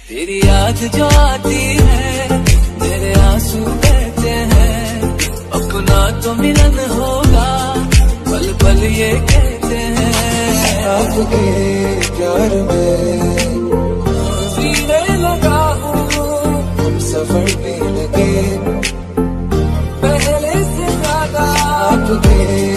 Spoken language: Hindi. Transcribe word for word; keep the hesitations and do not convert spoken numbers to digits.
तेरी याद जो आती है मेरे आंसू बहते हैं, अपना तो मिलन होगा पल पल ये कहते हैं। आपके प्यार में जीने लगा हूँ, हम सफर में लगे पहले से ज्यादा आपके